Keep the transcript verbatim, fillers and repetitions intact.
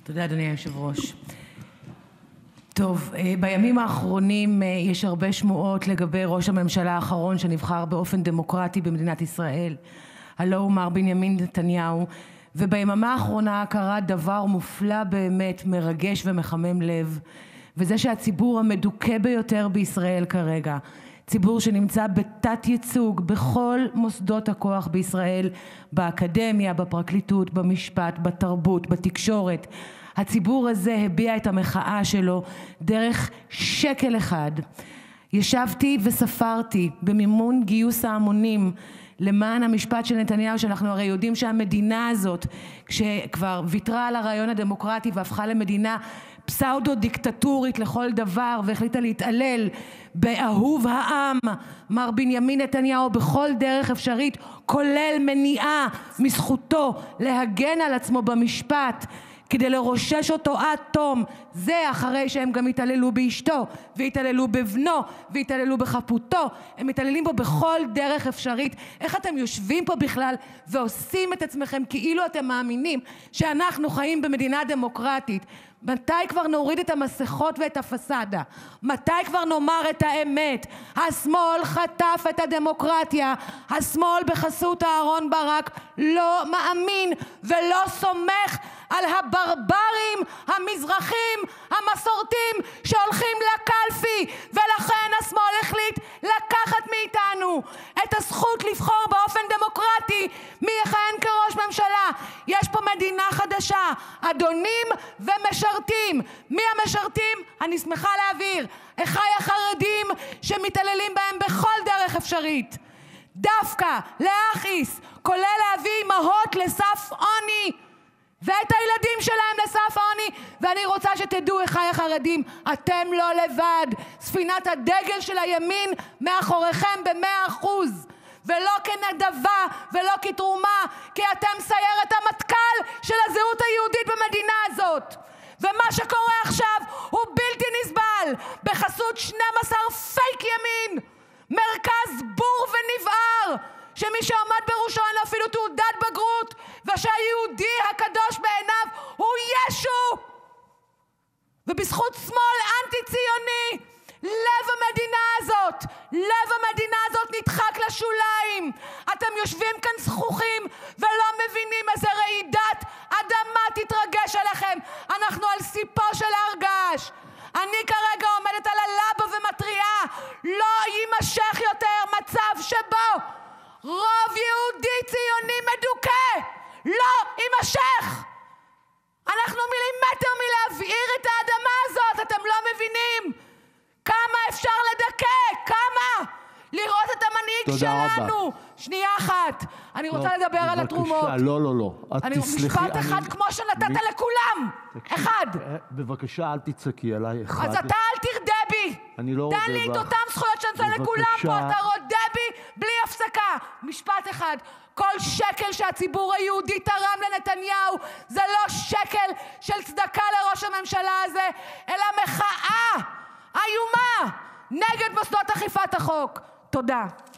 תודה, אדוני היושב-ראש. טוב, בימים האחרונים יש הרבה שמועות לגבי ראש הממשלה האחרון שנבחר באופן דמוקרטי במדינת ישראל, הלא הוא מר בנימין נתניהו, וביממה האחרונה קרה דבר מופלא באמת, מרגש ומחמם לב, וזה שהציבור המדוכא ביותר בישראל כרגע, ציבור שנמצא בתת ייצוג בכל מוסדות הכוח בישראל, באקדמיה, בפרקליטות, במשפט, בתרבות, בתקשורת, הציבור הזה הביע את המחאה שלו דרך שקל אחד. ישבתי וספרתי במימון גיוס ההמונים למען המשפט של נתניהו, שאנחנו הרי יודעים שהמדינה הזאת, כשכבר ויתרה על הרעיון הדמוקרטי והפכה למדינה פסאודו-דיקטטורית לכל דבר, והחליטה להתעלל באהוב העם, מר בנימין נתניהו, בכל דרך אפשרית, כולל מניעה מזכותו להגן על עצמו במשפט, כדי לרושש אותו עד תום, זה אחרי שהם גם התעללו באשתו, והתעללו בבנו, והתעללו בחפותו, הם מתעללים בו בכל דרך אפשרית. איך אתם יושבים פה בכלל ועושים את עצמכם כאילו אתם מאמינים שאנחנו חיים במדינה דמוקרטית? מתי כבר נוריד את המסכות ואת הפסאדה? מתי כבר נאמר את האמת? השמאל חטף את הדמוקרטיה, השמאל בחסות אהרון ברק לא מאמין ולא סומך על הברברים המזרחים המסורתיים שהולכים לקלפי, ולכן השמאל החליט לקחת מאיתנו את הזכות לבחור באופן דמוקרטי מי יכהן כראש ממשלה. יש פה מדינה חדשה, אדונים ומשרתים. מי המשרתים? אני שמחה להעביר, אחיי החרדים שמתעללים בהם בכל דרך אפשרית, דווקא להכעיס, כולל להביא אמהות לסף עוני ואת הילדים שלהם לסף העוני. ואני רוצה שתדעו, אחיי החרדים, אתם לא לבד. ספינת הדגל של הימין מאחוריכם במאה אחוז, ולא כנדבה ולא כתרומה, כי אתם סיירת המטכ"ל של הזהות היהודית במדינה הזאת. ומה שקורה עכשיו הוא בלתי נסבל, בחסות שנים עשר פייק ימין, מרכז בור ונבער, שמי שעומד בראשו אין אפילו תעודת בגרות, ושהיהודי הקדוש בעיניו הוא ישו. ובזכות שמאל אנטי-ציוני, לב המדינה הזאת, לב המדינה הזאת נדחק לשוליים. אתם יושבים כאן זכוכים ולא מבינים איזה רעידת אדמה תתרגש עליכם. אנחנו על סיפו של הר געש. אני כרגע עומדת על הלבה ומטריעה, לא יימשך יותר מצב שבו רוב יהודי ציוני מדוכא. לא יימשך. אנחנו מילימטר מלהבעיר את האדמה הזאת. אתם לא מבינים כמה אפשר לדכא, כמה לראות את המנהיג שלנו. רבה. שנייה אחת, אני רוצה לא, לדבר בבקשה, על התרומות. לא, לא, לא. אני, תסלחי, משפט אני... אחד כמו שנתת מ... לכולם. תקשיב, אחד. בבקשה, אל תצעקי עליי. אחד. אז אתה אל תרדה בי. אני לא רודה בך. תן לי את אותם זכויות שנתן לכולם פה. אתה רודה בי בלי הפסקה. משפט אחד. כל שקל שהציבור היהודי תרם לנתניהו זה לא שקל של צדקה לראש הממשלה הזה, אלא מחאה איומה נגד מוסדות אכיפת החוק. תודה.